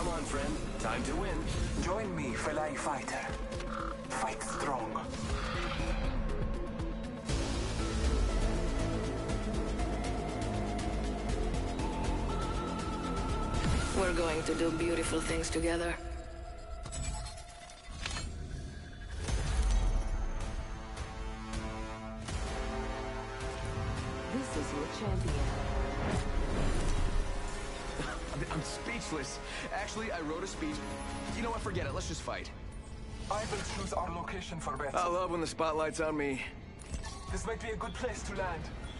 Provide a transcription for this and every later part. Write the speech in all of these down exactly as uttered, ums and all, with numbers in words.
Come on, friend. Time to win. Join me, fellow fighter. Fight strong. We're going to do beautiful things together. This is your champion. I'm, I'm speechless. Actually, I wrote a speech. You know what? Forget it. Let's just fight. I will choose our location for battle. I love when the spotlight's on me. This might be a good place to land.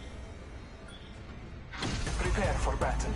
Prepare for battle.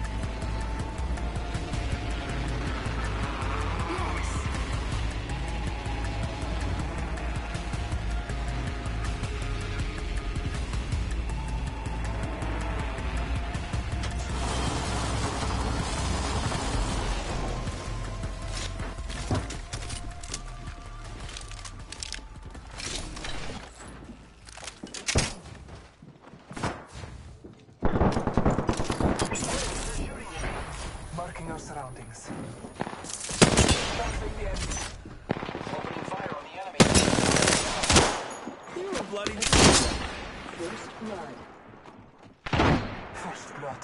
Marking our surroundings. Battling the enemy. Opening fire on the enemy. You are Bloody. first blood. First blood.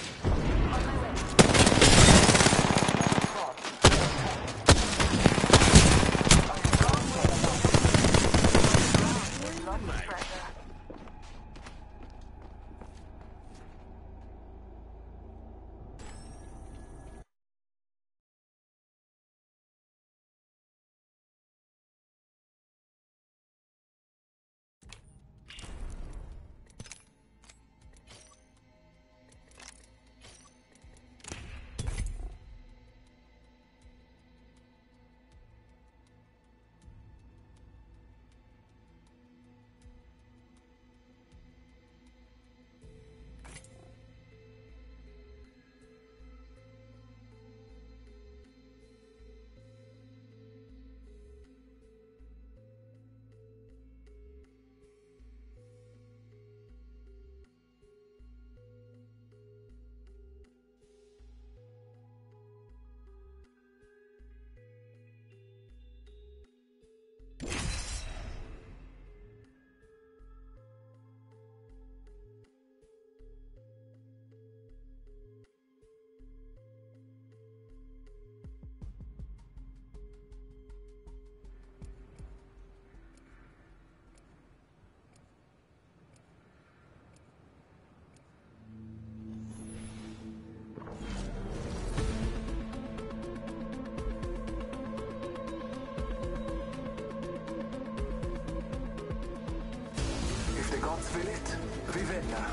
Gods will it, Vivenna.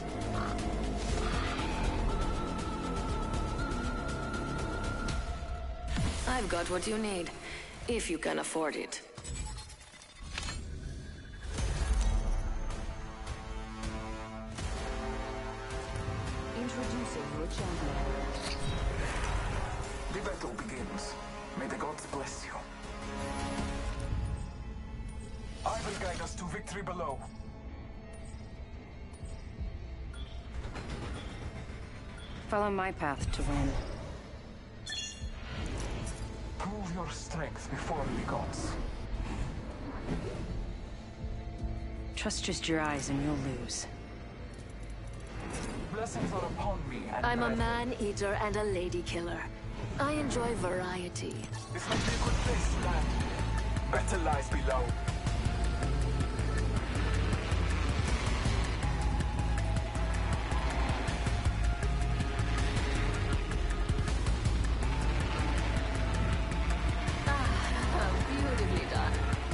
I've got what you need, if you can afford it. Introducing your champion. The battle begins. May the gods bless you. I will guide us to victory below. Follow my path to win. Prove your strength before the gods. Trust just your eyes and you'll lose. Blessings are upon me and I'm a my- man-eater and a lady-killer. I enjoy variety. This might be a good place to land. Battle lies below. Beautifully done.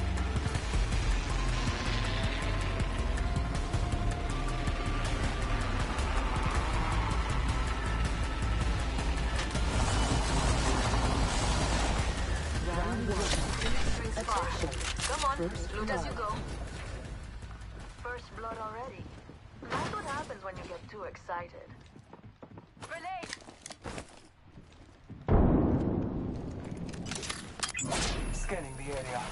Come on, loot as you go. First blood already. That's what happens when you get too excited. Grenade! Scanning the area.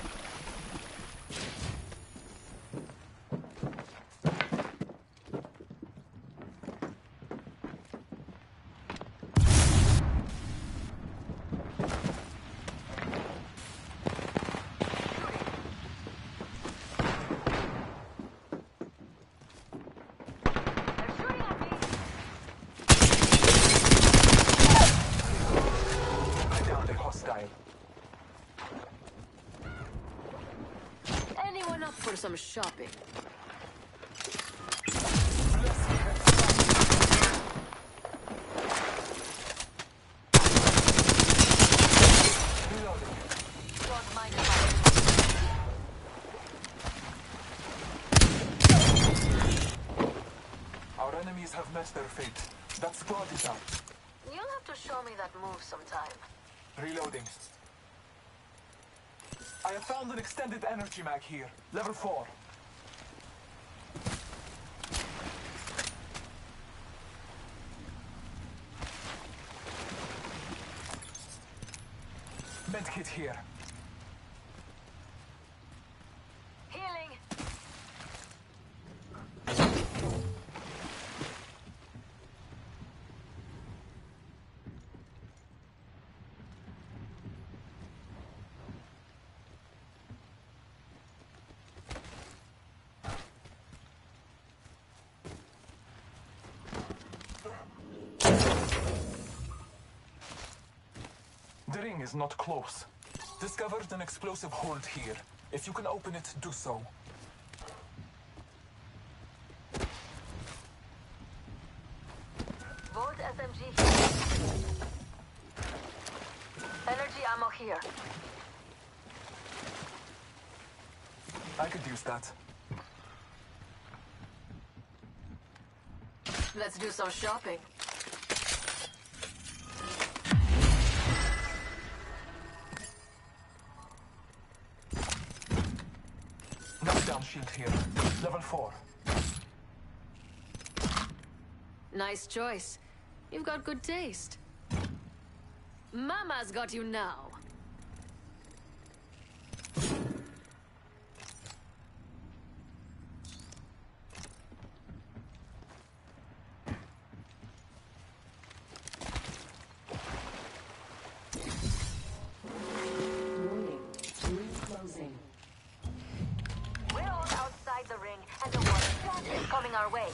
some shopping. Don't mind if I... Our enemies have met their fate. That squad is out. You'll have to show me that move sometime. Reloading. I have found an extended energy mag here. Level four. Medkit here. Healing! The ring is not close. Discovered an explosive hold here. If you can open it, do so. Volt S M G here. Energy ammo here. I could use that. Let's do some shopping. Knockdown shield here. Level four. Nice choice. You've got good taste. Mama's got you now. Warning. Ring closing. We're all outside the ring, and the water is coming our way.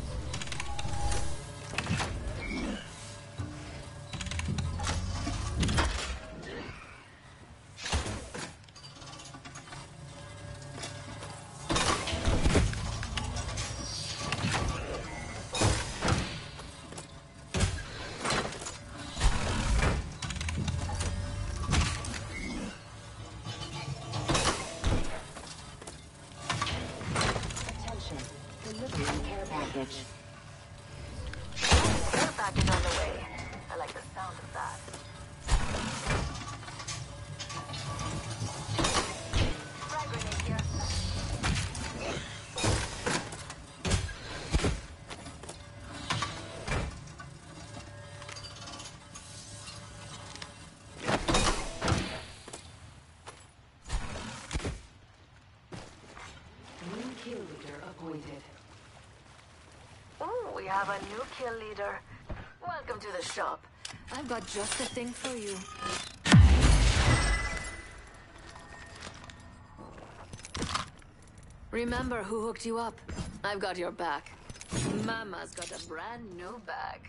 Attention. Delivering care package. Care package on the way. I like the sound of that. Frag grenade here. New kill leader appointed. Ooh, we have a new kill leader. Welcome to the shop. I've got just the thing for you. Remember who hooked you up? I've got your back. Mama's got a brand new bag.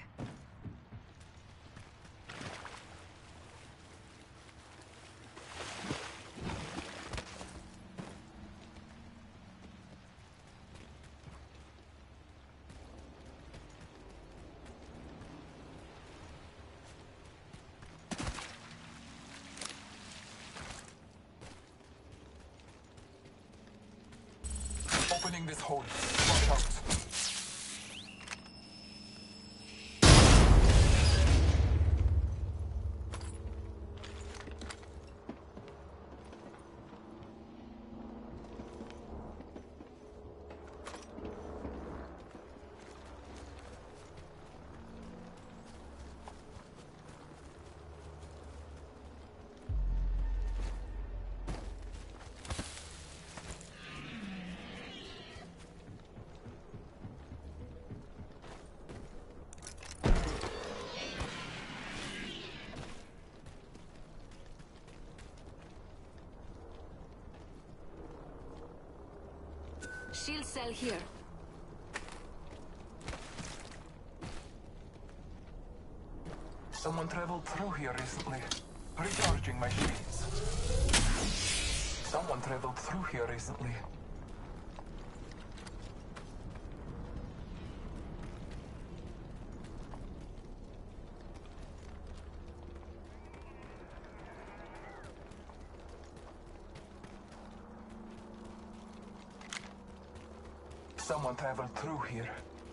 Opening this hold. Watch out. Shield cell here. Someone traveled through here recently. Recharging my shields. Someone traveled through here recently. Someone traveled through here.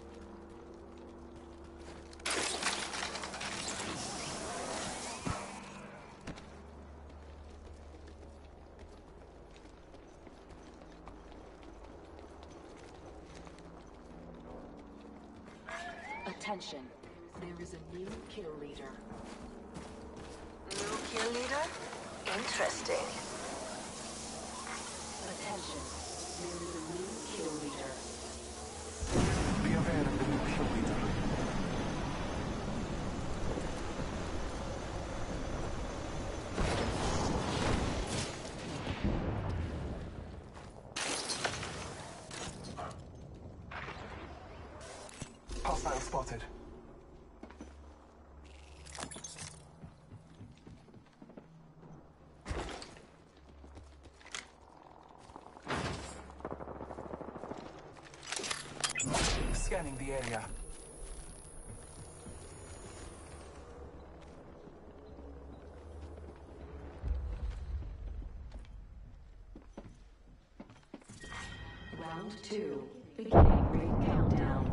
Attention. There is a new kill leader. New kill leader? Interesting. Attention. There is a new kill leader. Be aware of the new kill leader. Hostile spotted. Scanning the area. Round two. Beginning ring countdown.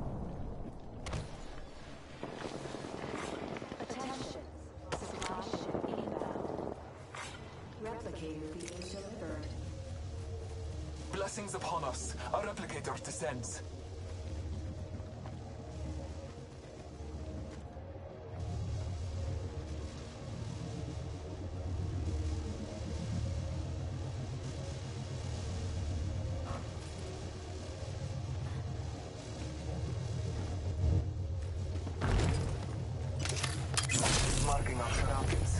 Attention. Supply ship inbound. Replicator being delivered. Blessings upon us. A replicator descends. Marking our surroundings.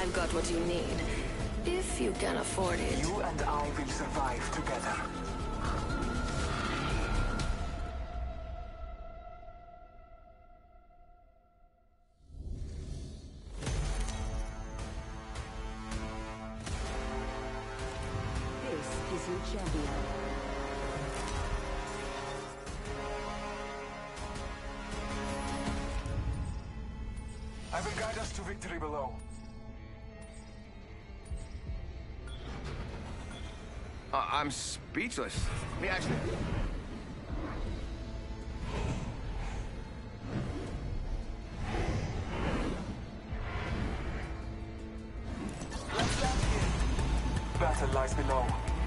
I've got what you need. If you can afford it. You and I will survive together. This is your champion. I will guide us to victory below. Uh, I'm speechless. Me actually. Battle lies below.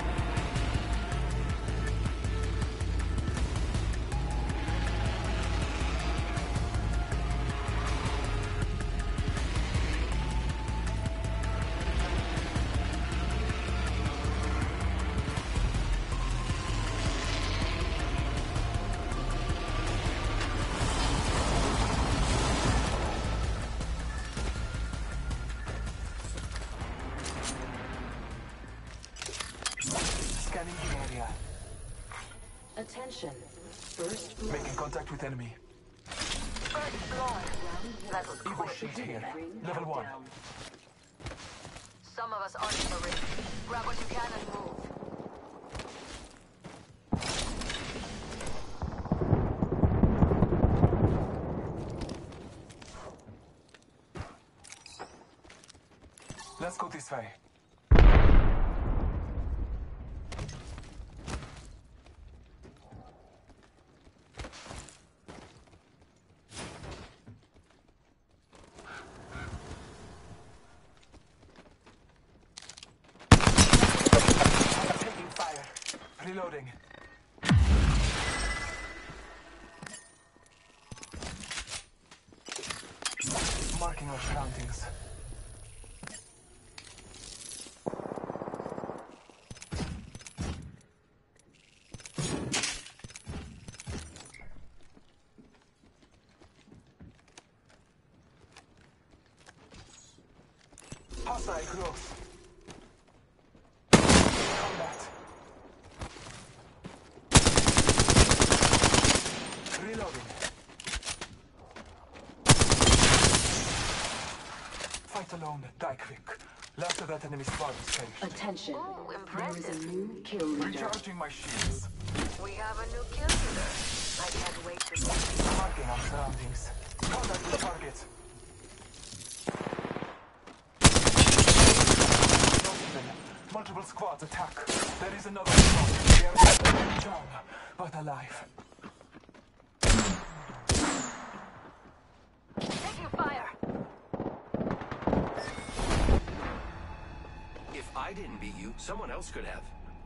Scanning the area. Attention. First blood. Making contact with enemy. First blood. That was Evo quick. sheet here. Level one. Some of us aren't in the ring. Grab what you can and move. Let's go this way. Taking fire. Reloading. Marking our surroundings. Hostile close. Combat. Reloading. Fight alone, die quick. Last of that enemy squad is finished. Attention. Ooh, There is impressive. a new kill leader. Recharging my shields. We have a new kill leader. I can't wait to see. Marking our surroundings. Contact with target. Not even. Multiple squads attack. There is another squad. They are strong, but alive. Taking fire. If I didn't beat you, someone else could have.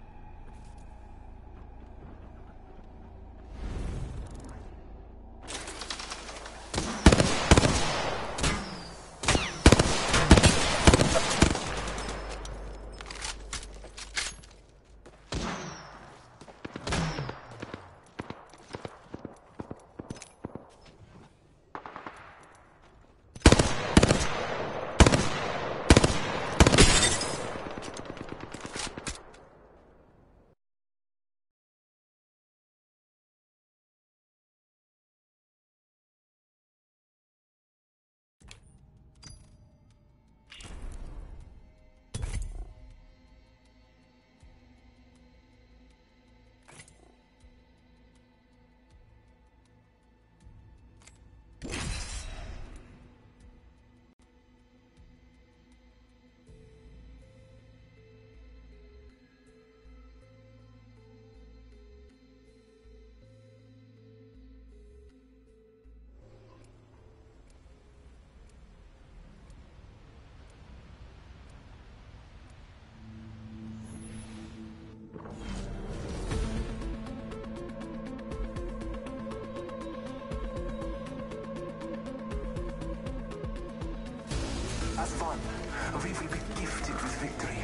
As one, we will be gifted with victory.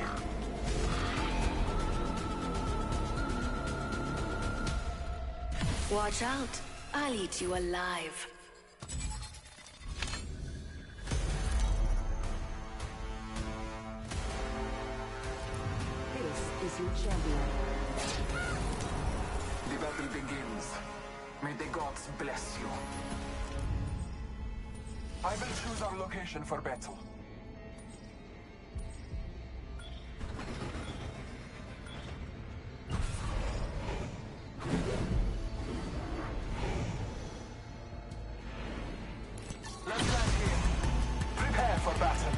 Watch out. I'll eat you alive. is your champion. The battle begins. May the gods bless you. I will choose our location for battle. Let's land here. Prepare for battle.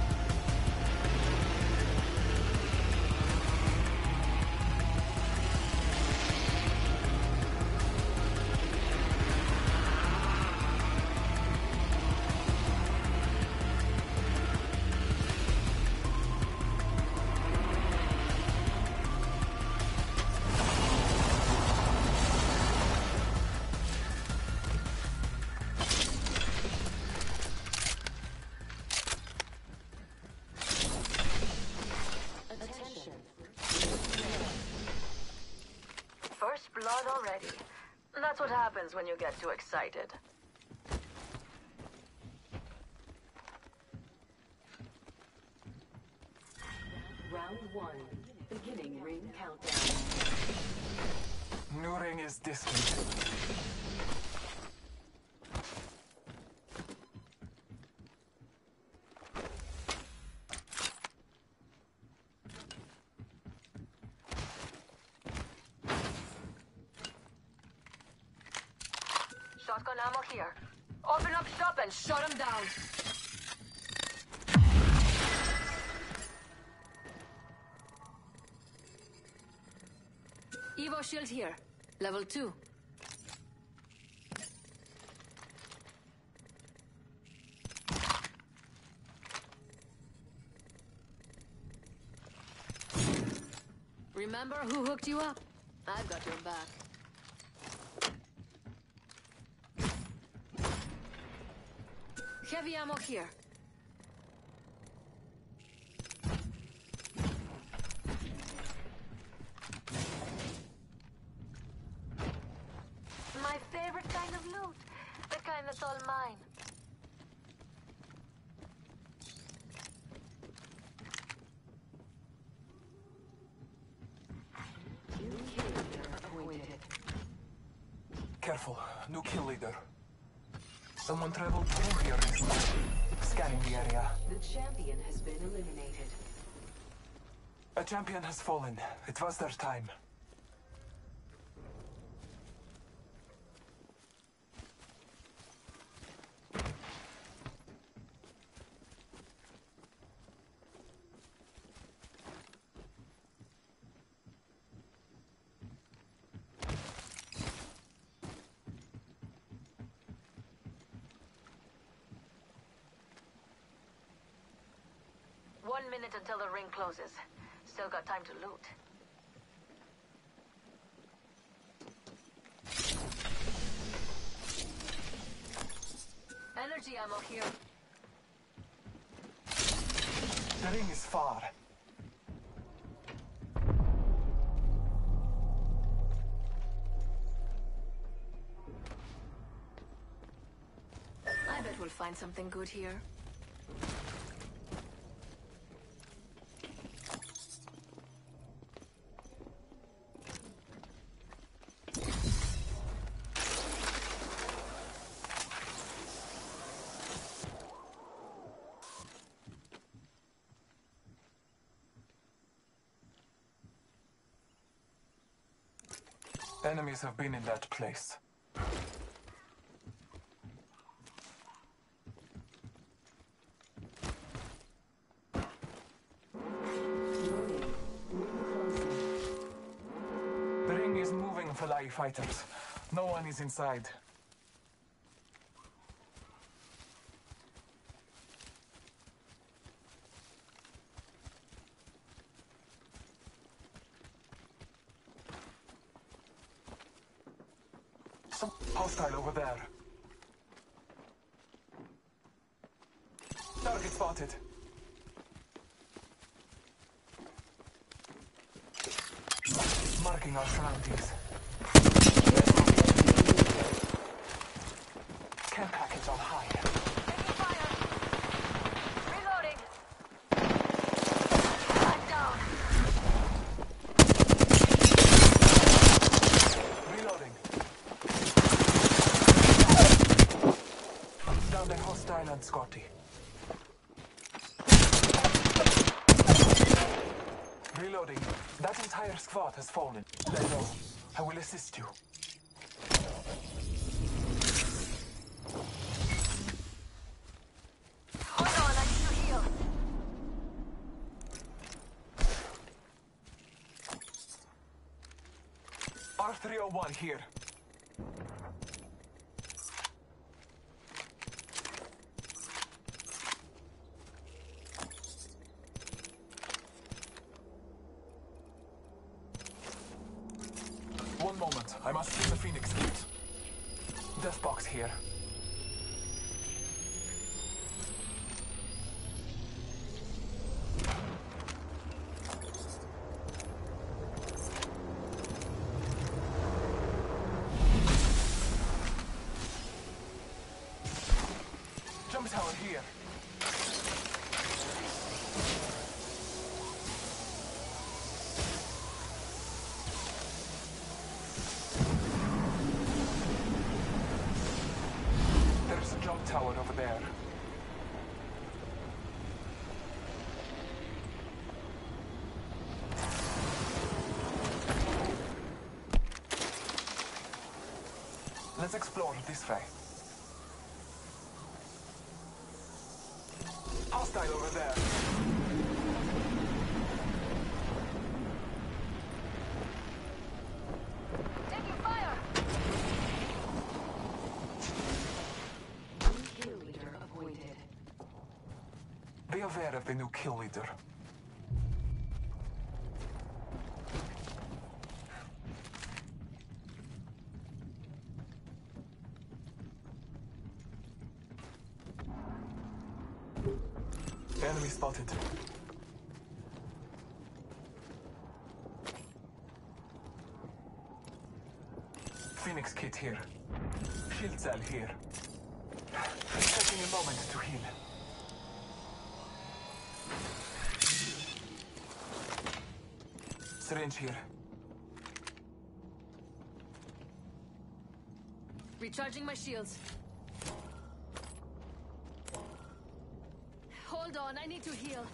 First blood already. That's what happens when you get too excited. Round one. Beginning ring countdown. New ring is distant. Shotgun ammo here. Open up shop and shut him down. Evo shield here. Level two. Remember who hooked you up? I've got your back. Heavy ammo here. My favorite kind of loot. The kind that's all mine. New kill leader appointed. Careful, new kill leader. Someone traveled through here recently. Scanning the area. The champion has been eliminated. A champion has fallen. It was their time. One minute until the ring closes. Still got time to loot. Energy ammo here. The ring is far. I bet we'll find something good here. Enemies have been in that place. The ring is moving for live fighters. No one is inside. Some hostile over there. Target spotted. Marking our surroundings. Care package on high. Taking fire. Reloading. I'm down. Reloading. That entire squad has fallen. I know. I will assist you. Hold on, I need to heal. R three oh one here. One moment, I must use the Phoenix kit. Death box here. Jump tower here. There's a jump tower over there. Let's explore this way. Hostile over there. Taking fire! New kill leader appointed. Be aware of the new kill leader. Enemy spotted. Phoenix kit here. Shield cell here. Taking a moment to heal. Syringe here. Recharging my shields. Hold on, I need to heal.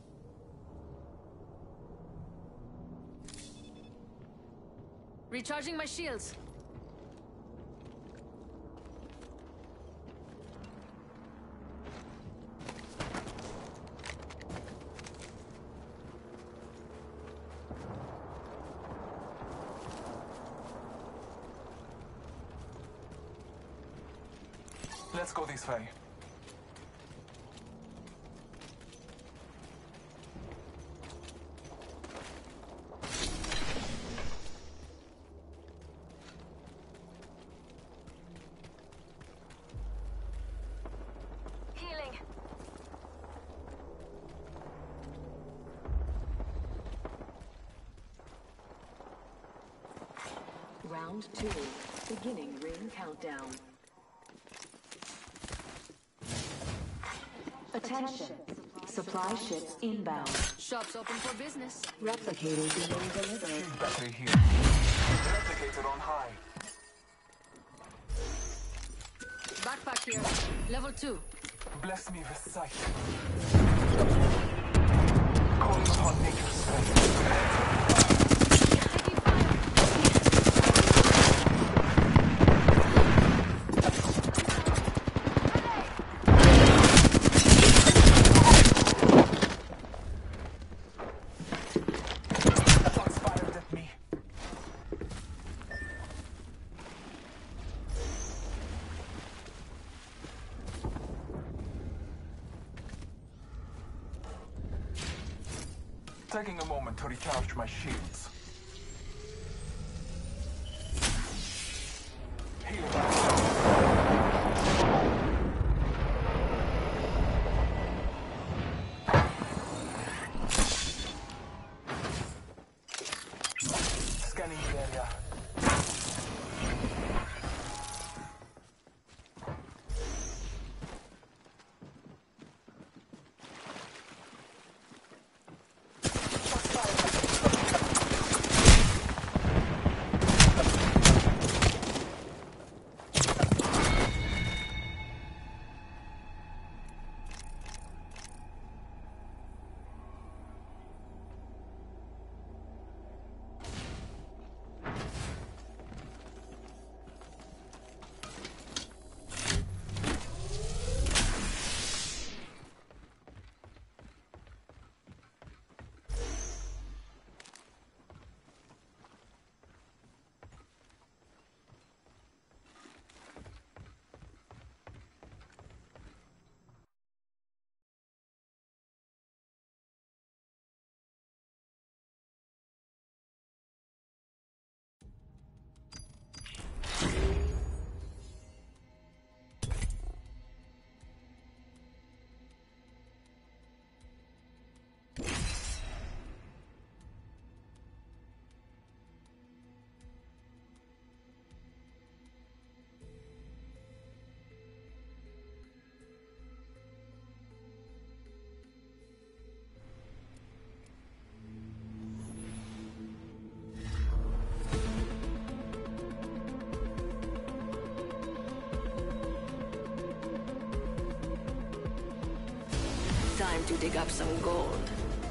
Recharging my shields. Let's go this way. Healing. Round two. Beginning ring countdown. Attention. Supply ships inbound. Shops open for business. Replicator being delivered. Shield battery here. Replicator on high. Backpack here. Level two. Bless me with sight. Calling upon nature's strength. Taking fire. Shots fired at me. Taking a moment to recharge my shields. Healing myself. Scanning the area. to dig up some gold.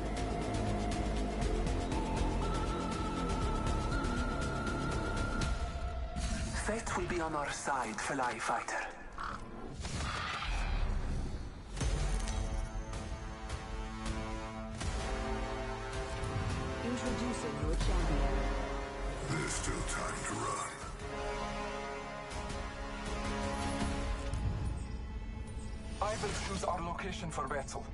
Fate will be on our side, Fly Fighter. Introducing your champion. There's still time to run. I will choose our location for battle.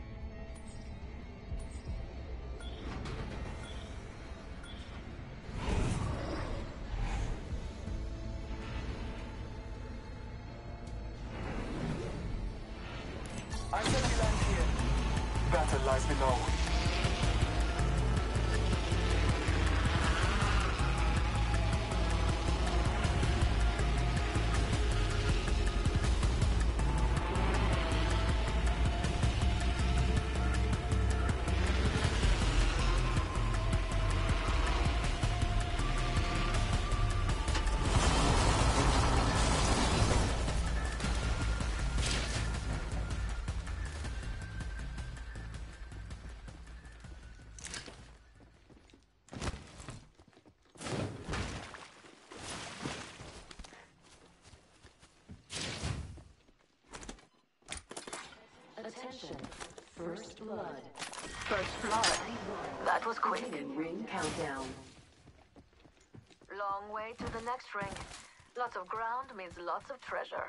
I said we land here. Battle lies below. Attention. First blood. First blood. That was quick. Beginning ring countdown. Long way to the next ring. Lots of ground means lots of treasure.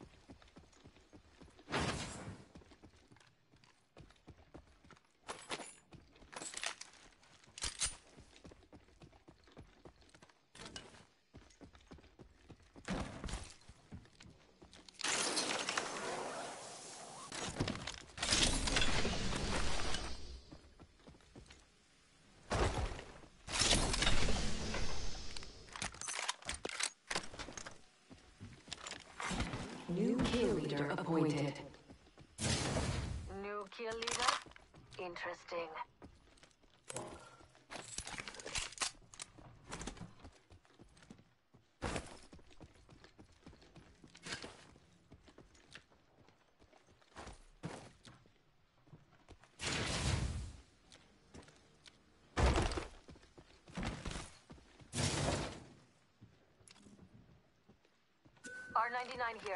New kill leader appointed. New kill leader? Interesting. R ninety-nine here.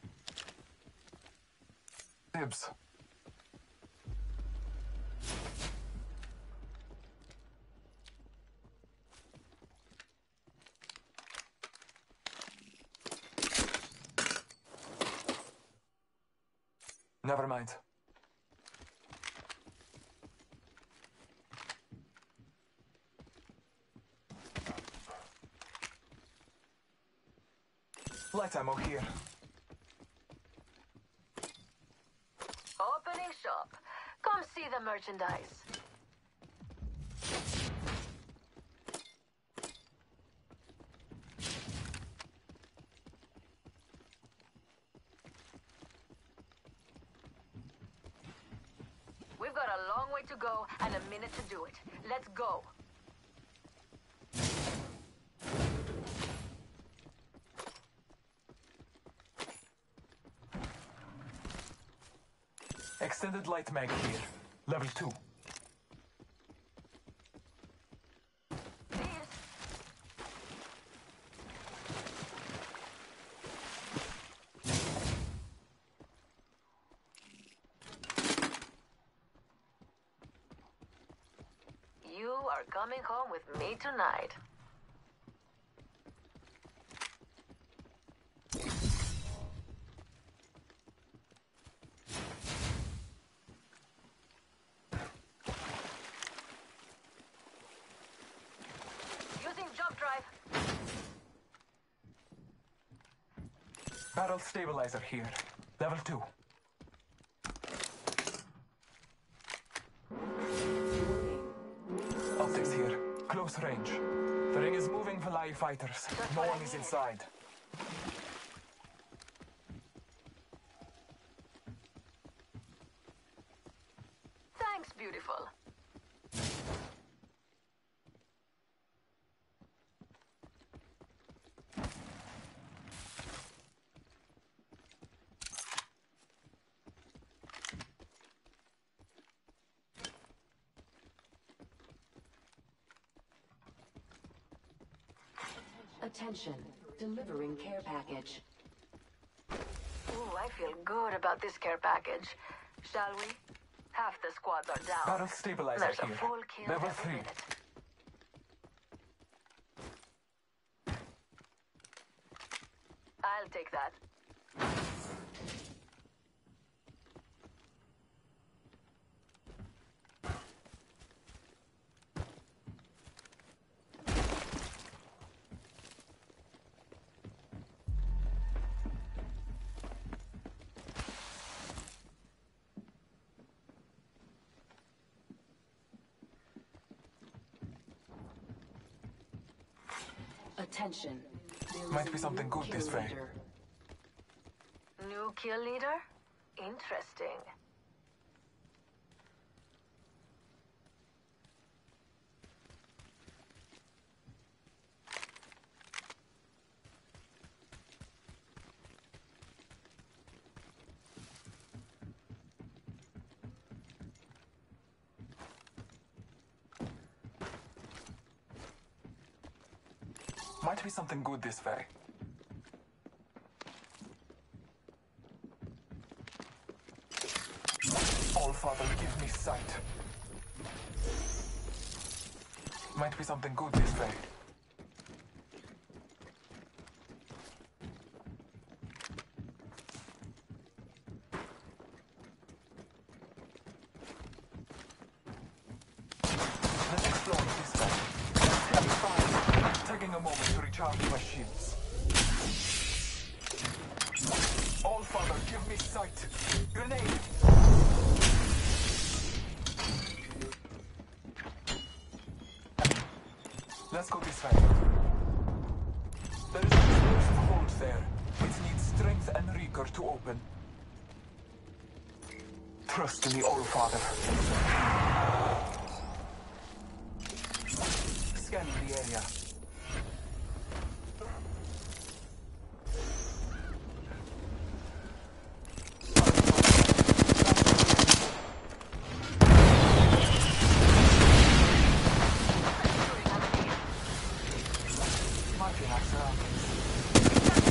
Dibs. Never mind. Light ammo here. Opening shop. Come see the merchandise. We've got a long way to go and a minute to do it. Let's go. Extended light mag here. Level two. Cheers. You are coming home with me tonight. Using jump drive. Barrel stabilizer here. Level two. Optics here. Close range. The ring is moving Fly Fighters. No one is inside. Thanks, beautiful. Attention, delivering care package. Ooh, I feel good about this care package. Shall we? Half the squads are down. Barrel stabilizer There's a here. full kill Level every three. minute. I'll take that. Attention. There is Might a be something new good kill this way. leader. New kill leader? Interesting. Might be something good this way. All Father, give me sight. Might be something good this way. Let's explore this way. Heavy fire. Taking a moment to recharge my shields. All Father, give me sight. Grenade. Let's go this way. There is a explosive hold there. It needs strength and rigor to open. Trust in the All Father. Scanning the area. Marking our surroundings.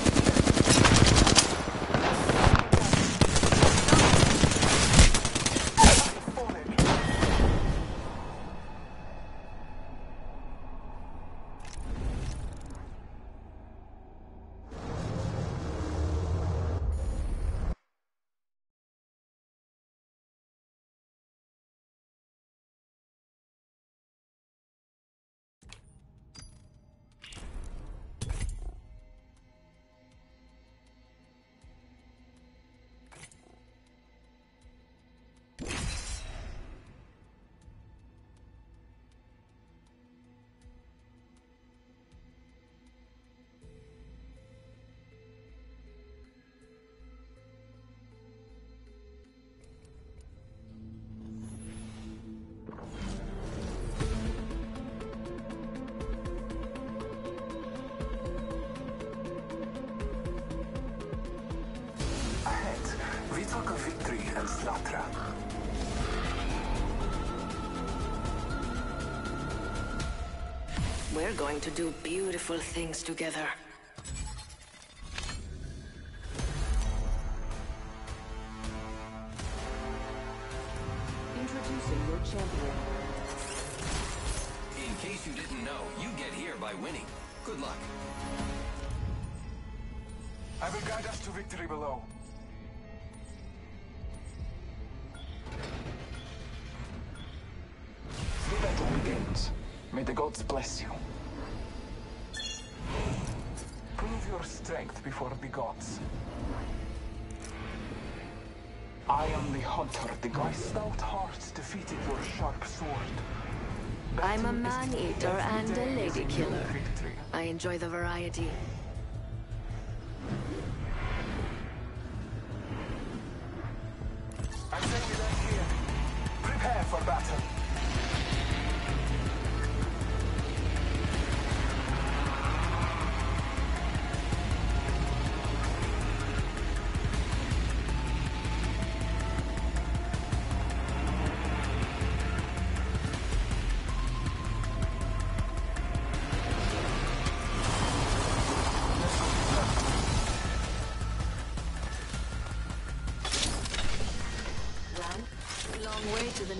Falling. Ahead, we talk of victory and slaughter. We're going to do beautiful things together. Introducing your champion. In case you didn't know, you get here by winning. Good luck. I will guide us to victory below. The battle begins. May the gods bless you. Prove your strength before the gods. I am the hunter, the guy stout hearts defeated your sharp sword. I'm a Battle is man-eater every and a day is lady new killer. victory. I enjoy the variety. I say we land here. Prepare for battle.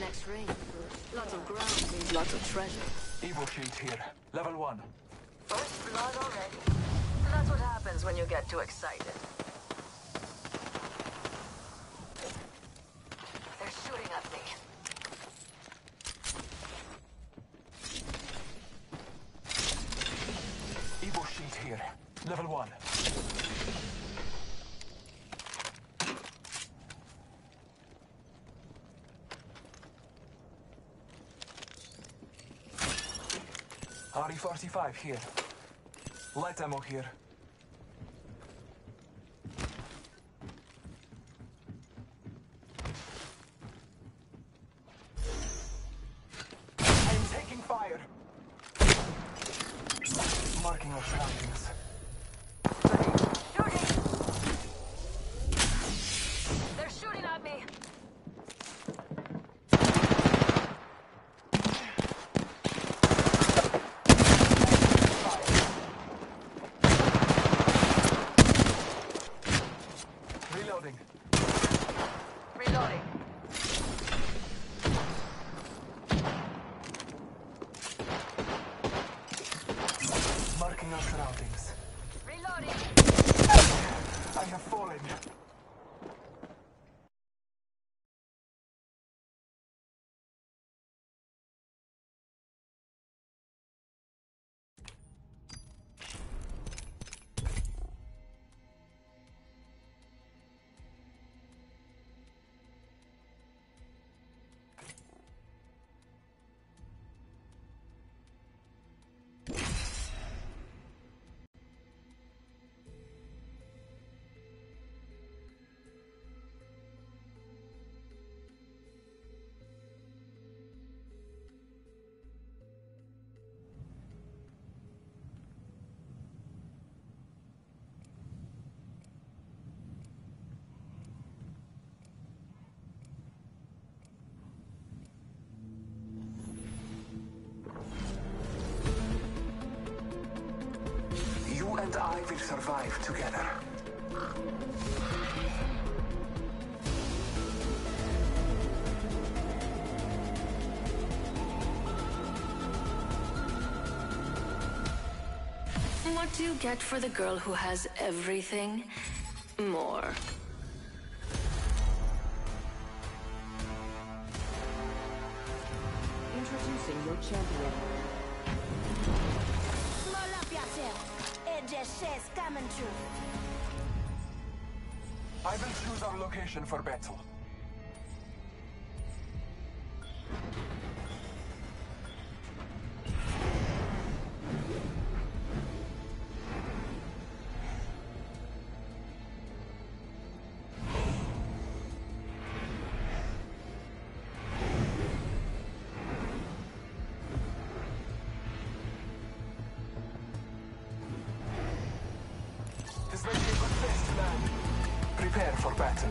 next ring. Lots of ground means lots of treasure. Evo shield here. Level one. First blood already. That's what happens when you get too excited. They're shooting at me. Evo shield here. Level one. R E forty-five here. Light ammo here. I'm taking fire. Marking our surroundings. Shooting! They're shooting at me! Reloading. Reloading. Marking our surroundings. Reloading! I have fallen. You and I will survive together. What do you get for the girl who has everything? More. Introducing your champion. Small up yourself. It just says coming true. I will choose our location for battle. This may be a good place to land. Prepare for battle.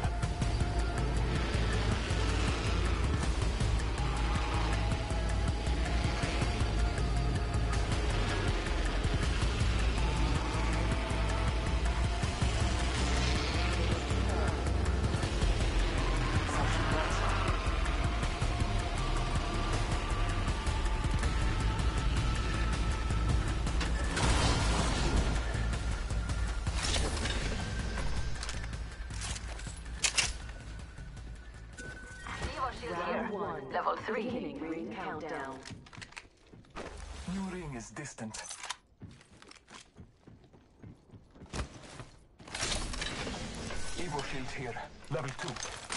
Evo shield here. Level three. Beginning ring countdown. New ring is distant. Evo shield here. Level two.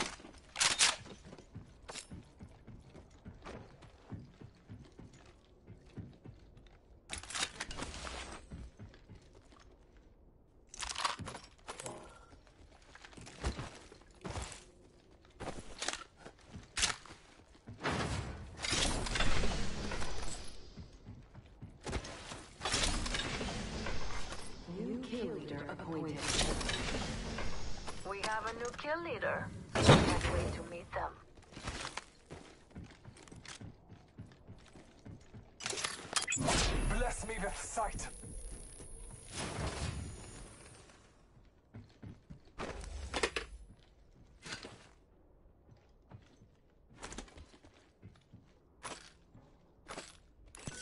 New kill leader appointed. We have a new kill leader. Can't wait to meet them. Bless me with sight.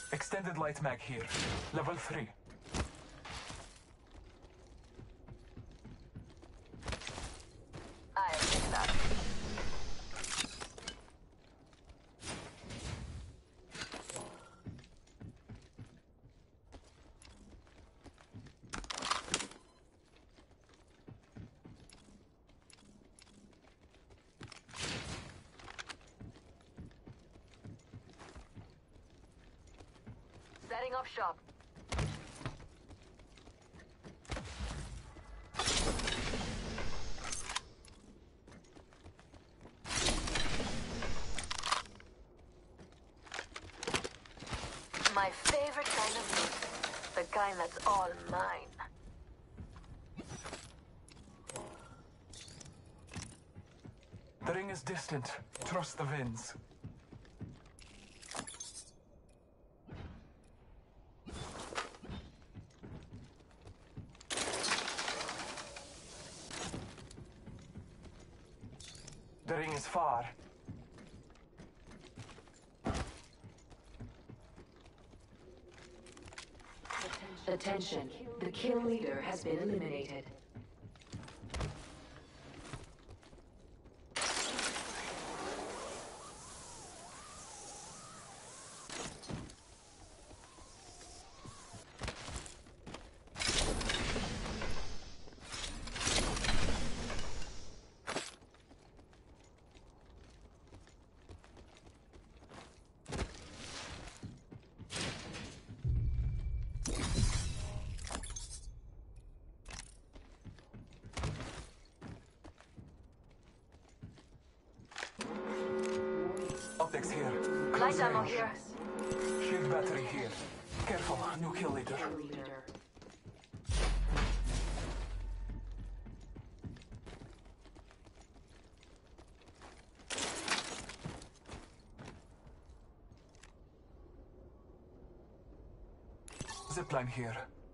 Extended light mag here. Level three. I'll take that. Setting up shop. My favorite kind of meat. The kind that's all mine. The ring is distant. Trust the winds. The ring is far. Attention, the kill leader has been eliminated. Optics here. Light Close ammo range. here. Shield battery here. Careful, new kill leader. Leader. Zipline here.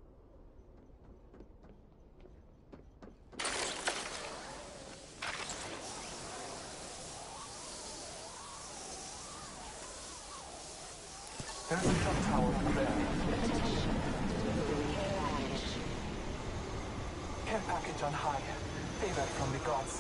There's a jump tower over there. Care package on high. Favor from the gods.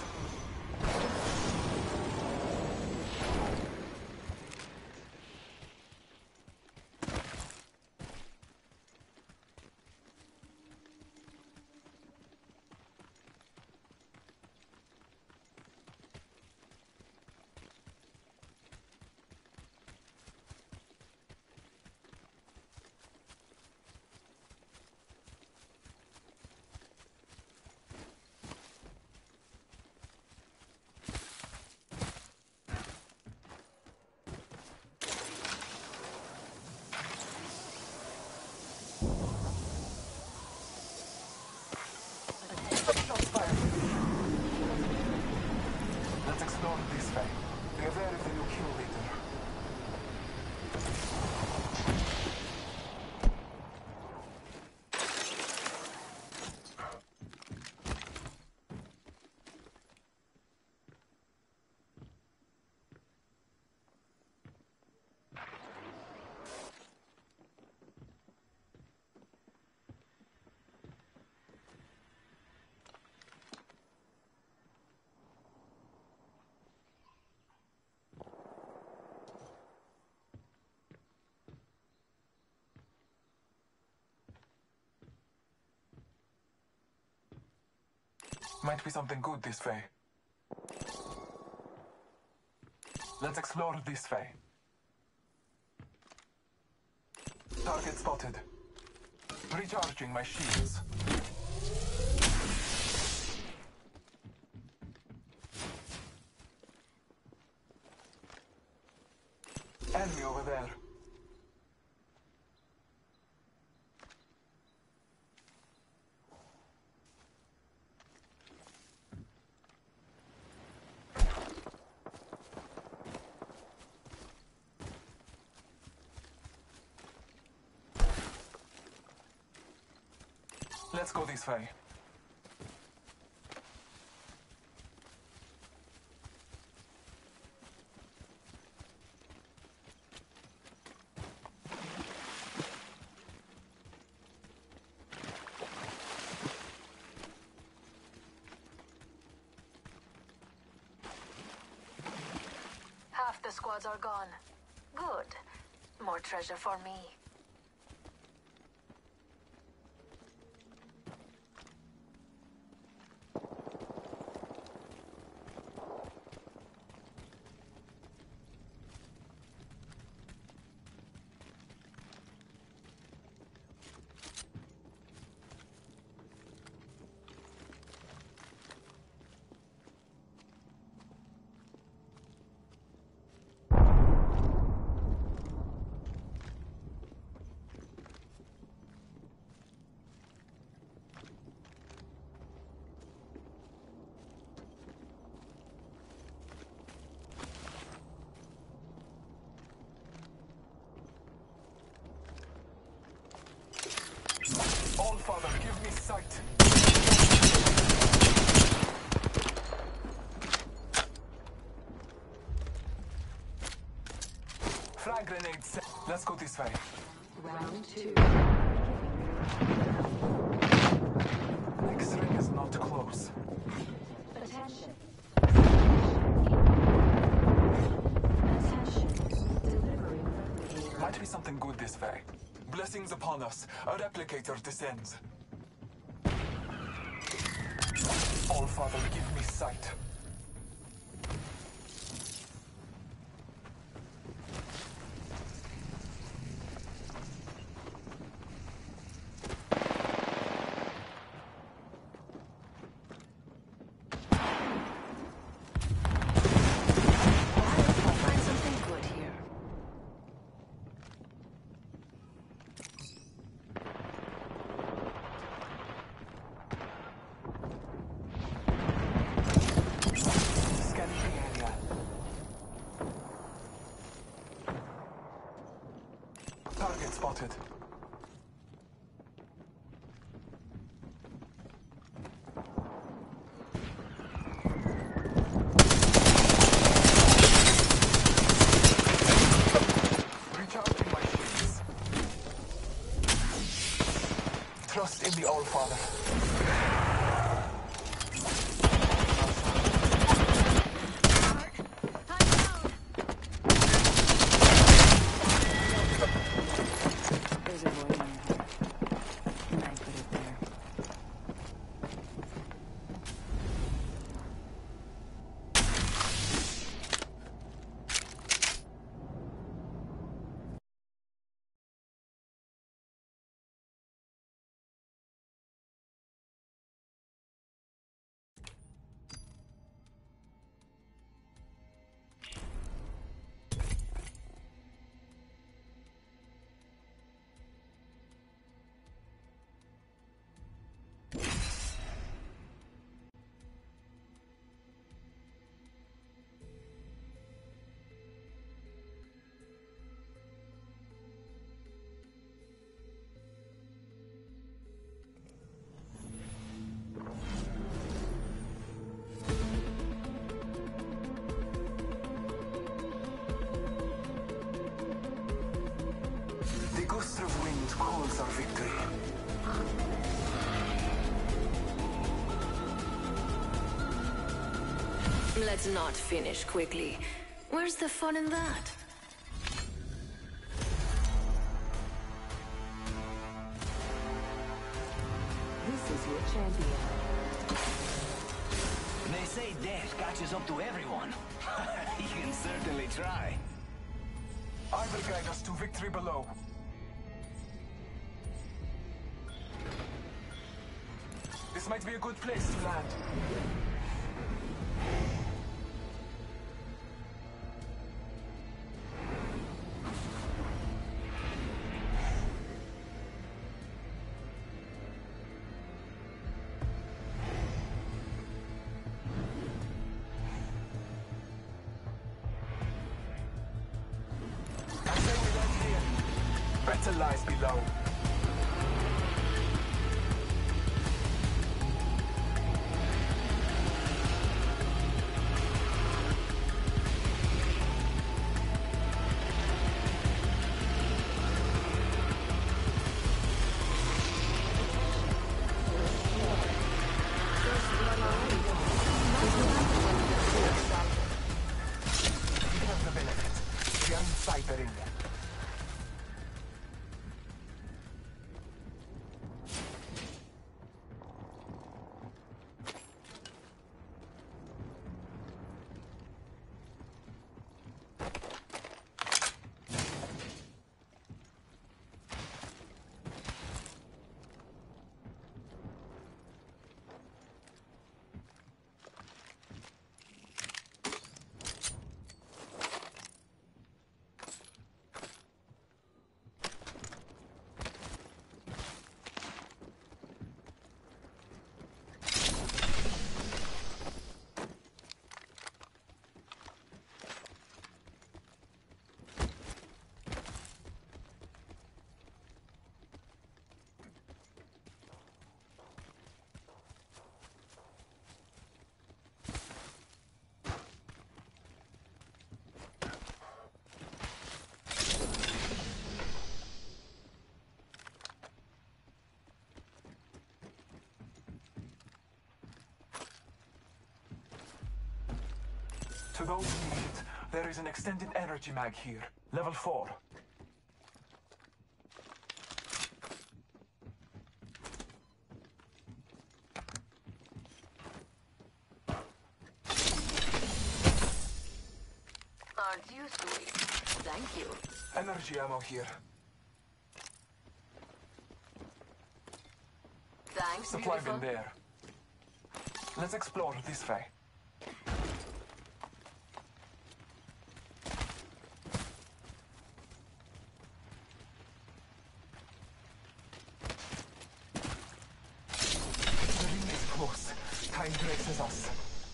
Shots fired. Let's explore this way. Be aware of the new kill leader. Might be something good this way. Let's explore this way. Target spotted. Recharging my shields. Enemy over there. Let's go this way. squads are gone. Good. More treasure for me. All Father, give me sight. Frag grenades set. Let's go this way. Round two. Next ring is not close. Attention. Attention. Delivering replicator. Might be something good this way. Blessings upon us. A replicator descends. All Father, give me sight. Find something good here. Scanning the area. Target spotted. Recharging my shields. Trust in the All-Father. There's a void in here. And I put it there. The gust of wind calls our victory. Let's not finish quickly. Where's the fun in that? This is your champion. They say death catches up to everyone. He can certainly try. I will guide us to victory below. This might be a good place to land. I say we land here. Better lies below. We have the benefit. To those who need it, there is an extended energy mag here. Level four. Aren't you sweet? Thank you. Energy ammo here. Thanks, Supply beautiful. bin there. Let's explore this way. The ring is close. Time traces us.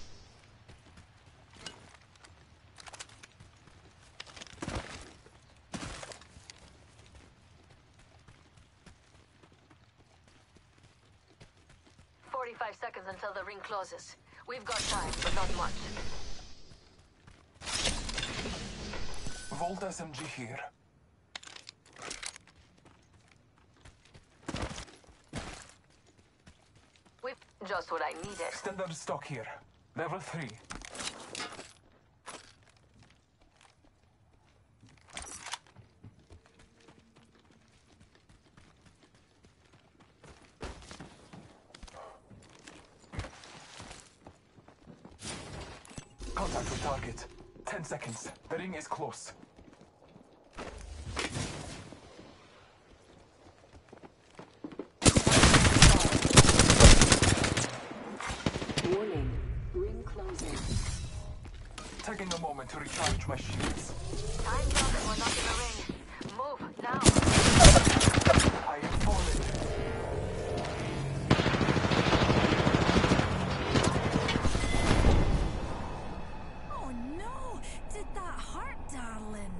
Forty-five seconds until the ring closes. We've got time, but not much. Volt S M G here. We've just what I needed. Standard stock here. Level three. Contact with target. Ten seconds. The ring is close. Warning. Ring closing. Taking a moment to recharge my shields. Time's up and we're not in the ring. Move, now. I have fallen. Oh no! Did that hurt, darling?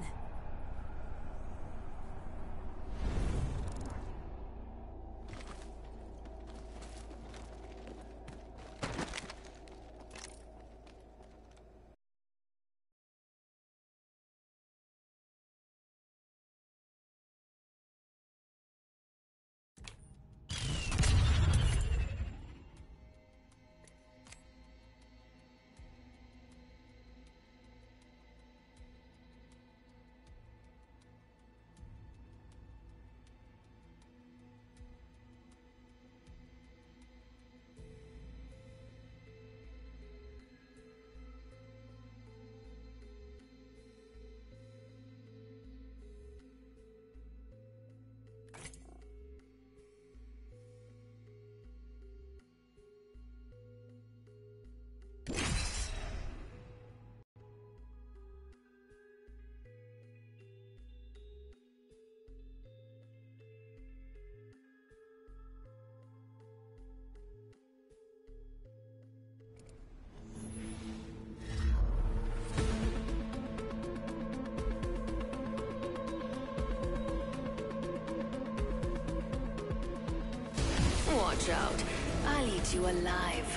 Watch out. I'll eat you alive.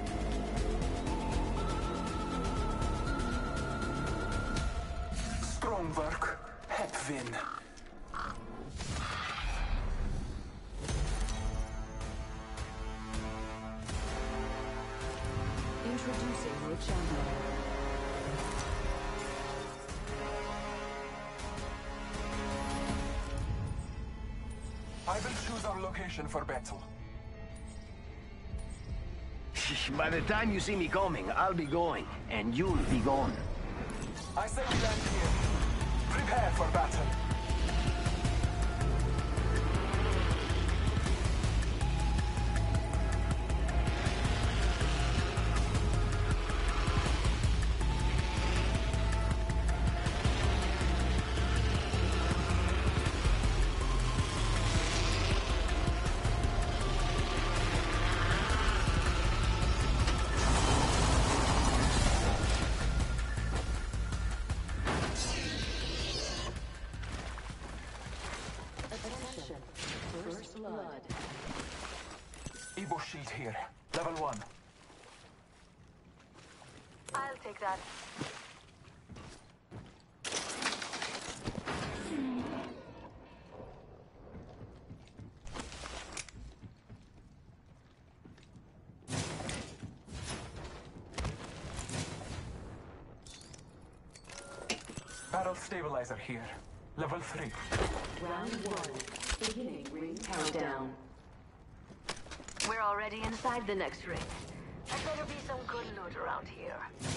Strong work. Hepvin. Introducing your champion. I will choose our location for battle. By the time you see me coming, I'll be going, and you'll be gone. I say we land here. Prepare for battle. First blood. Evo shield here. Level one. I'll take that. Barrel stabilizer here. Level three. Round one. Beginning ring countdown. We're already inside the next ring. There better be some good loot around here.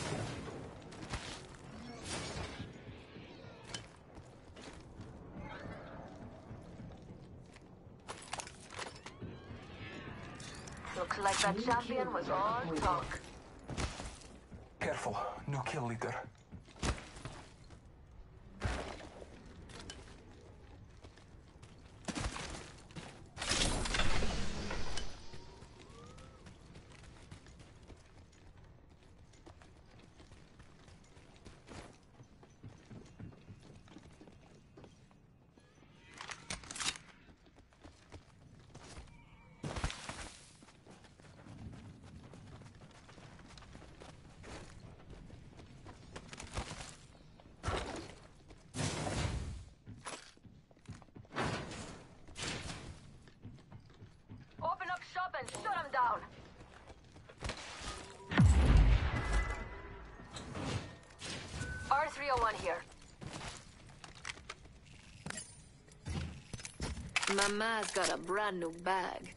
Looks like that champion was all talk. Careful, new kill leader. Open up shop and shut him down. R three oh one here. Mama's got a brand new bag.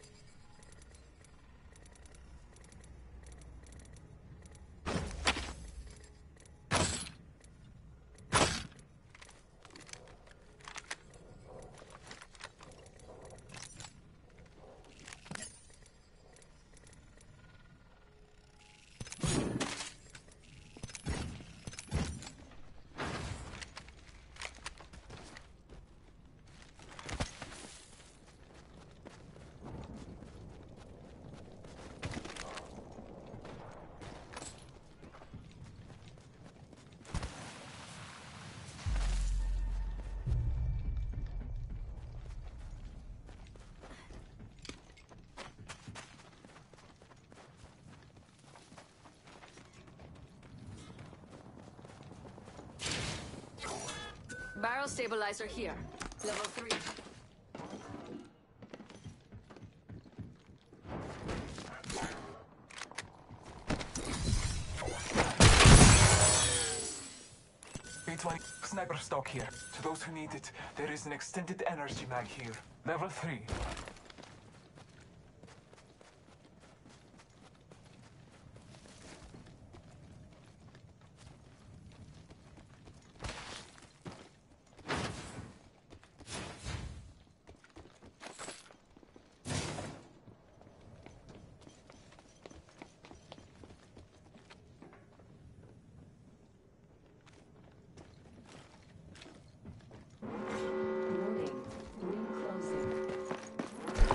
Barrel stabilizer here. Level three. B twenty sniper stock here. To those who need it, there is an extended energy mag here. Level three. Warning. Ring closing.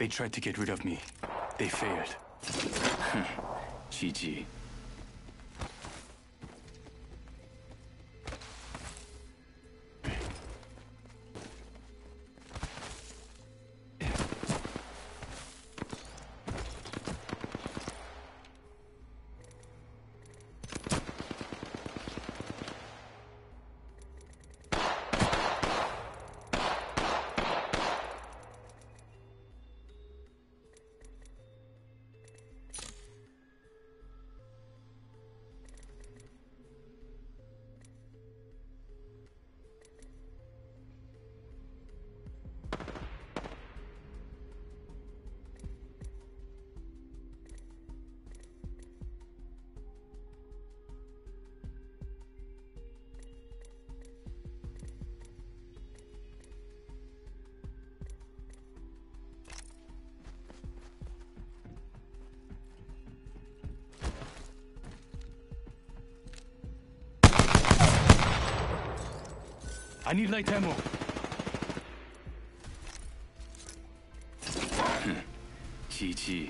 They tried to get rid of me. They failed. G G. I need light ammo. G G.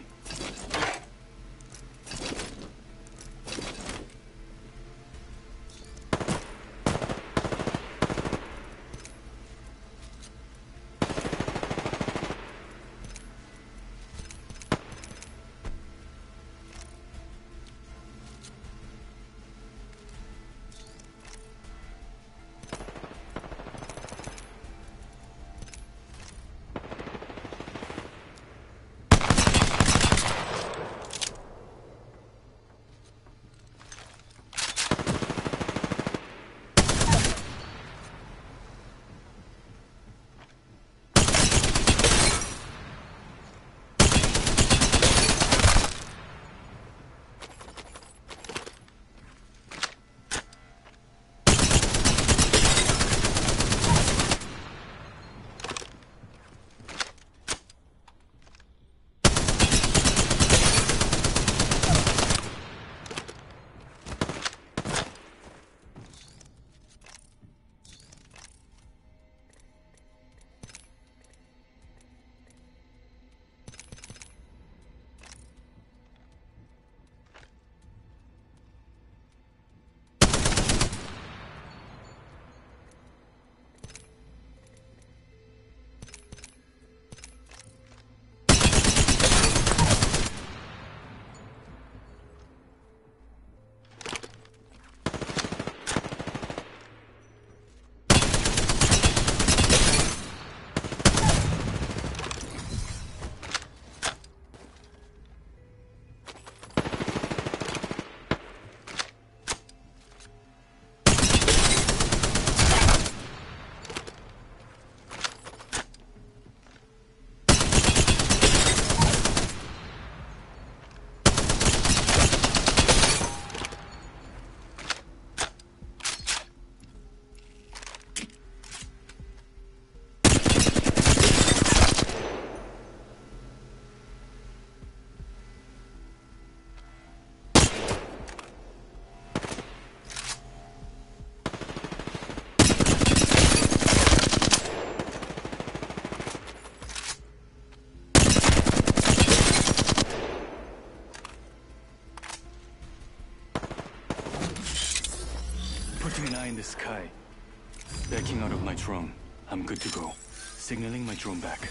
Putting an eye in the sky. Backing out of my drone. I'm good to go. Signaling my drone back.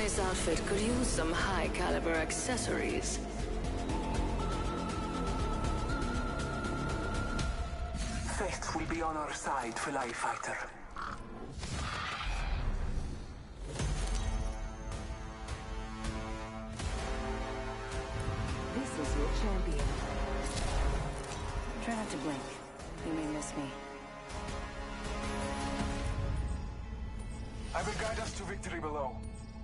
This outfit could use some high-caliber accessories. Fate will be on our side, Fly Fighter. This is your champion. Try not to blink. You may miss me. I will guide us to victory below.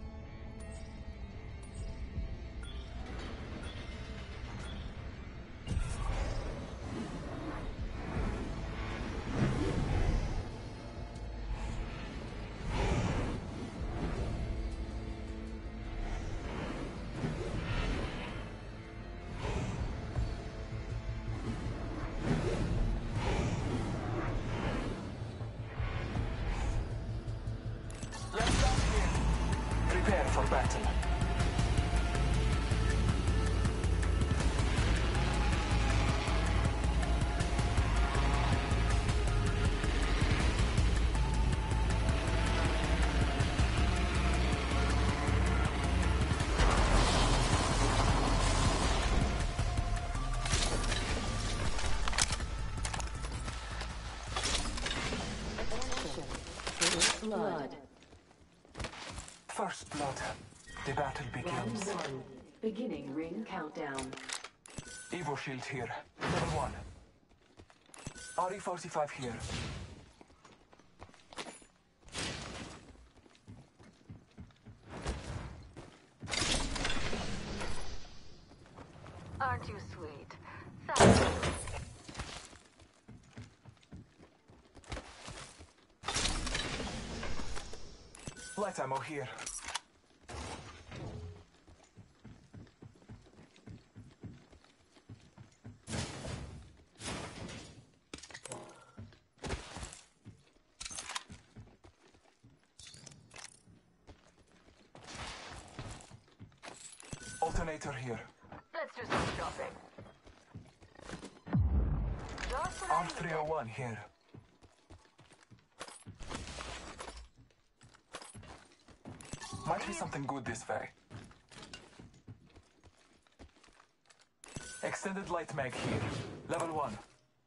Prepare for battle. Blood. First blood. The battle Round begins. one. Beginning ring countdown. Evo shield here. Level one. R E forty-five here. Aren't you sweet? Thank you. Light ammo here. Alternator here. Let's do some shopping. Just R three oh one here. Might be something good this way. Extended light mag here. Level one.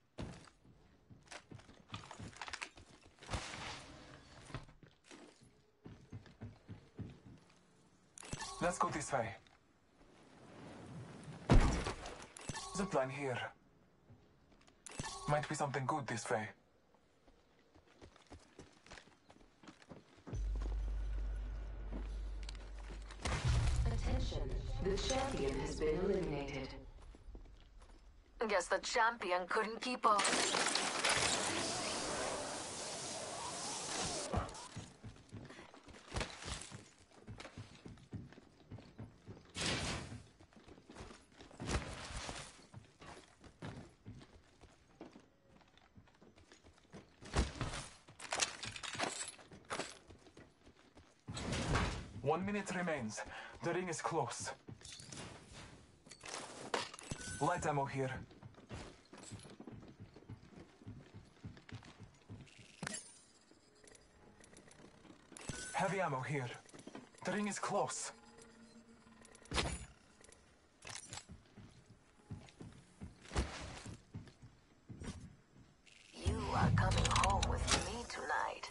Let's go this way. Zipline here. Might be something good this way. Attention. The champion has been eliminated. Guess the champion couldn't keep up. One minute remains. The ring is close. Light ammo here. Heavy ammo here. The ring is close. You are coming home with me tonight.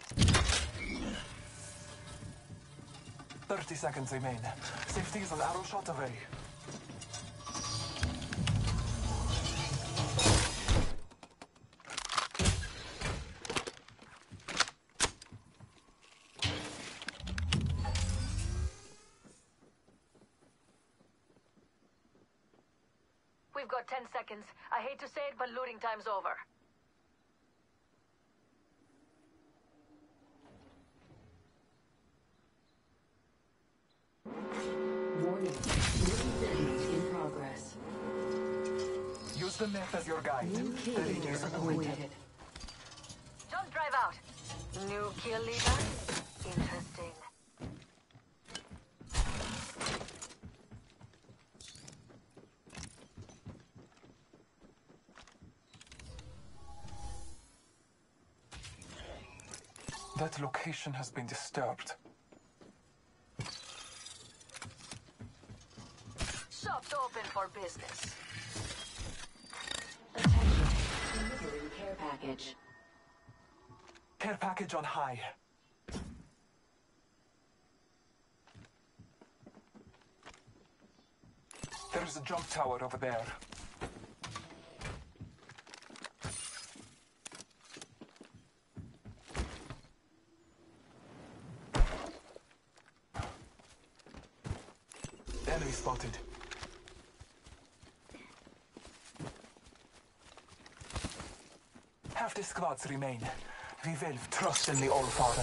Thirty seconds remain. Safety is an arrow shot away. We've got ten seconds. I hate to say it, but looting time's over. Warning. Ring damage in progress. Use the map as your guide. New kill The ring leader is appointed. Don't drive out. New kill leader? Interesting. That location has been disturbed. our business. Attention. Delivering care package. Care package on high. There's a jump tower over there. Enemy spotted. Half the squads remain. We will trust in the All-Father.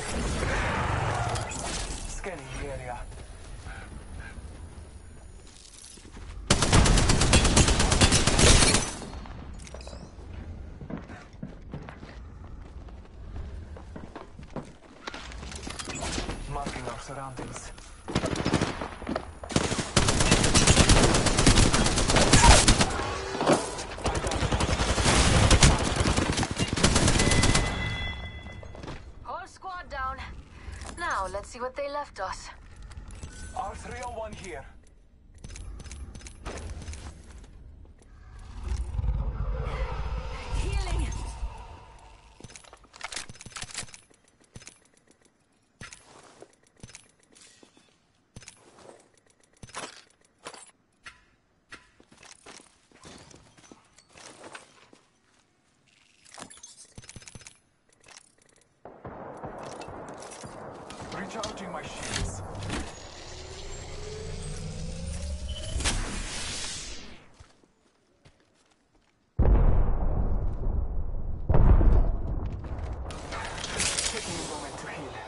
Scanning the area. Marking our surroundings. Whole squad down. Now, let's see what they left us. R three oh one here. Healing! Recharging my shields. Taking a moment to heal.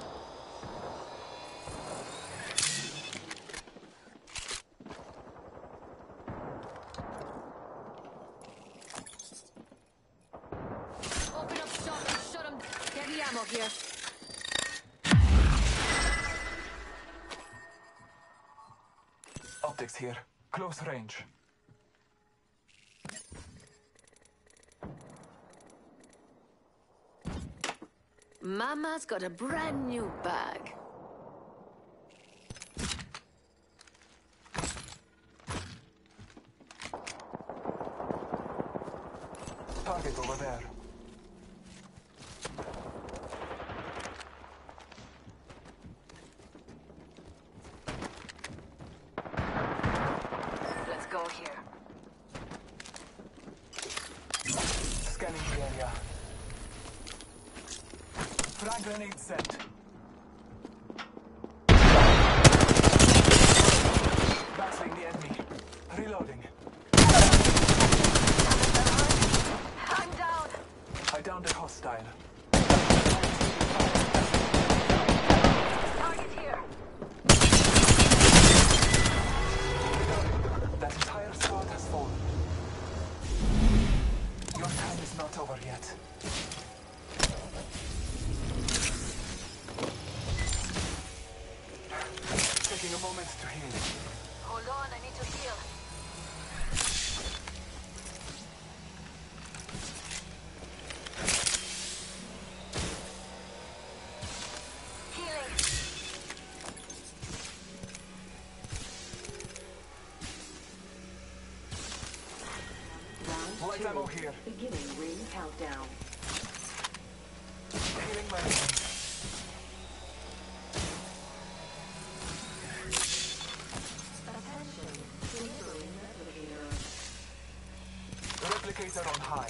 Open up shop and shut them. Heavy ammo here. Optics here. Close range. Mama's got a brand new bag. Target over there. Let's go here. Scanning the area. Frag grenade set. Battling the enemy. Reloading. I'm down. I downed a hostile. Target here. That entire squad has fallen. Your time is not over yet. Taking a moment to heal. Hold on, I need to heal. Healing. Round Light two. ammo here. Beginning ring countdown. Healing my wounds. Attention. Delivering replicator. Replicator on high.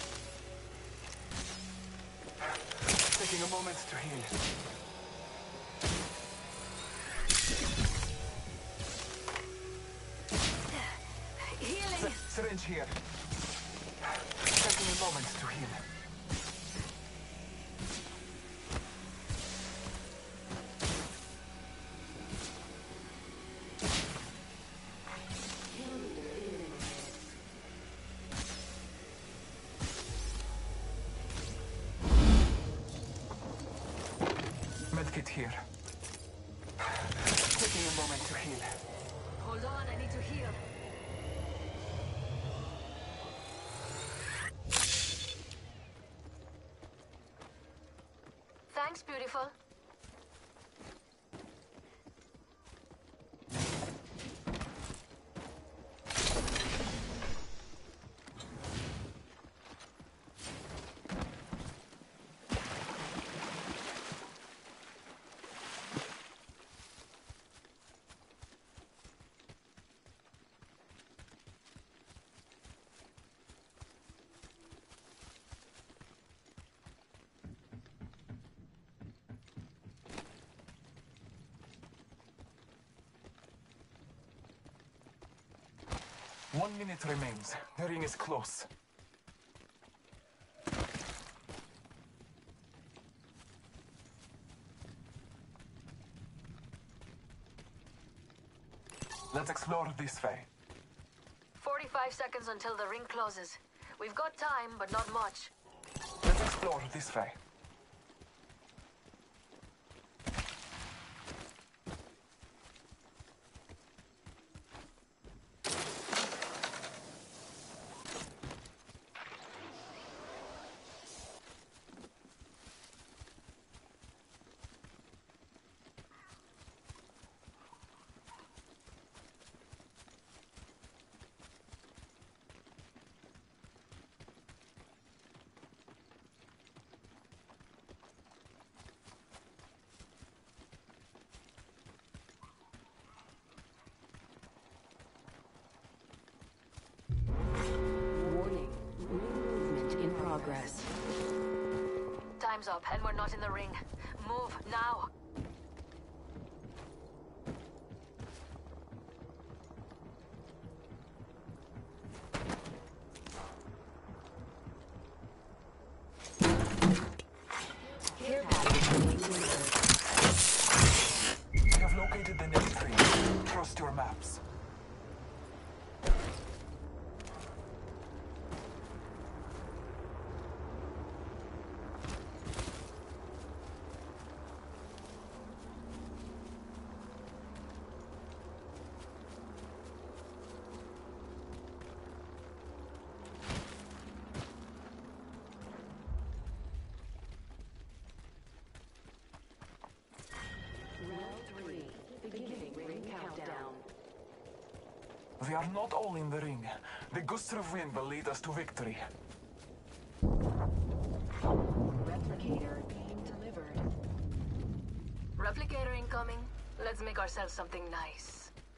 Taking a moment to heal. Healing. Syringe here. Taking a moment to heal. Medkit here. Taking a moment to heal. Hold on, I need to heal. Thanks, beautiful. One minute remains. The ring is close. Let's explore this way. forty-five seconds until the ring closes. We've got time, but not much. Let's explore this way. Time's up, and we're not in the ring. Move, now! We have located the next ring. Trust your maps. We are not all in the ring. The gust of wind will lead us to victory. Replicator being delivered. Replicator incoming. Let's make ourselves something nice.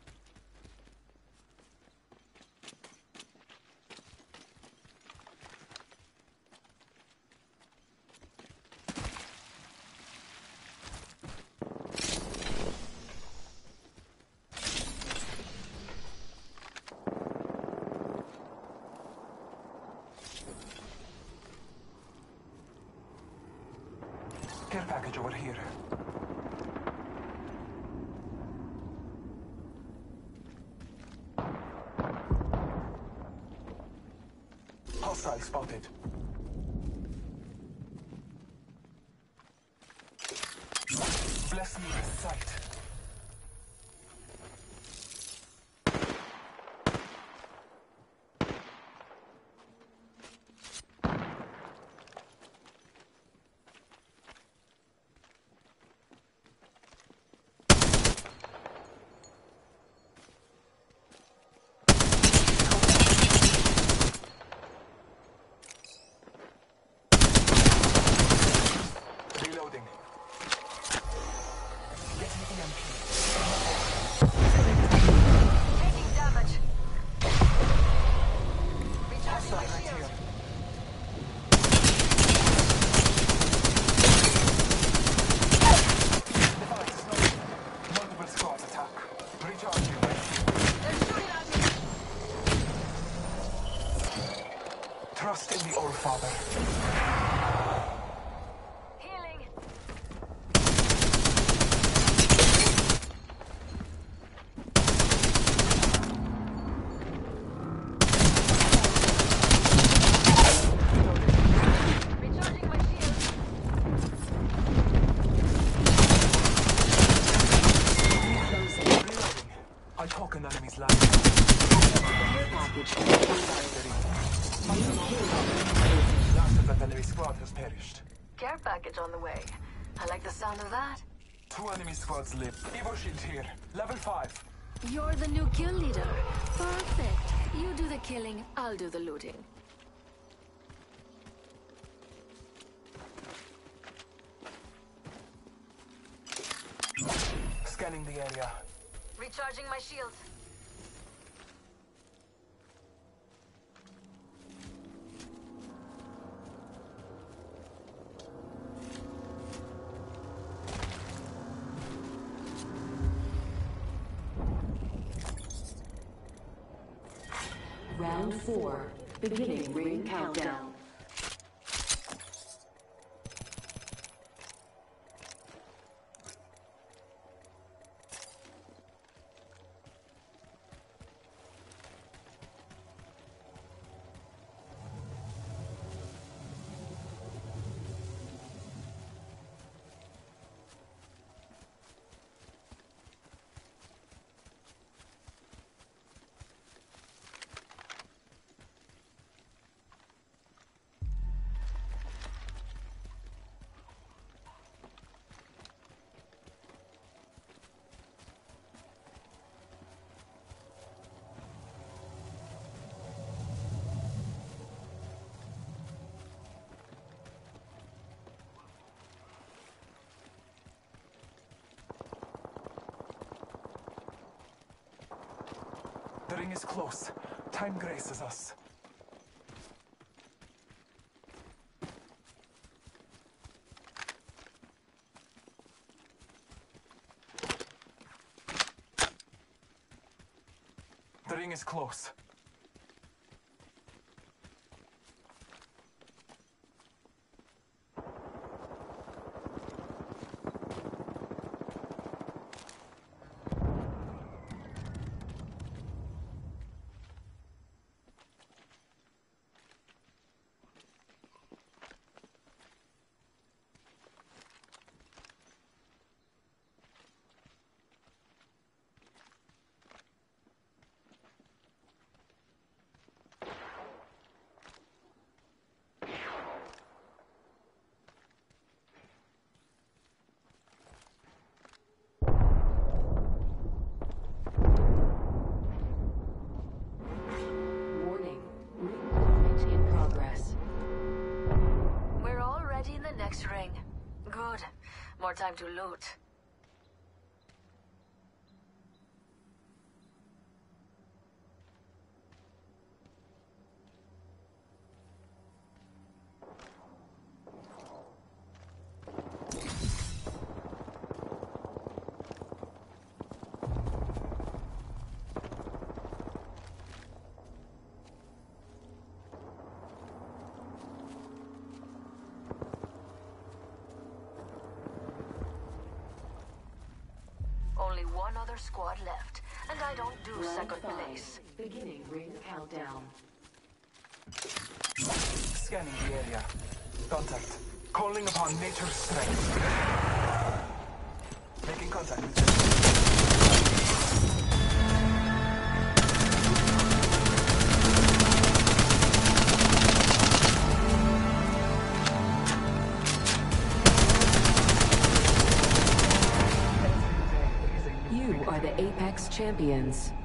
Care package over here. Hostile spotted. Bless me with sight. Reloading. Getting E M P. Taking damage. Recharging Hostile my right shield. here. Device is not. Multiple squads attack. Recharging. They're shooting at me. Trust in the Old Father. Healing. Recharging my shield. Reloading. I talk an enemy's line. Last of that enemy squad has perished. Care package on the way. I like the sound of that. Two enemy squads live. Evo shield here. Level five. You're the new kill leader. Perfect. You do the killing, I'll do the looting. Scanning the area. Recharging my shield. Round four. Beginning ring countdown. The ring is close. Time graces us. The ring is close. Ring. Good. More time to loot. Only one other squad left, and I don't do Round second five. place. Beginning ring countdown. Scanning the area. Contact. Calling upon nature's strength. Making contact with them. You are the Apex champions.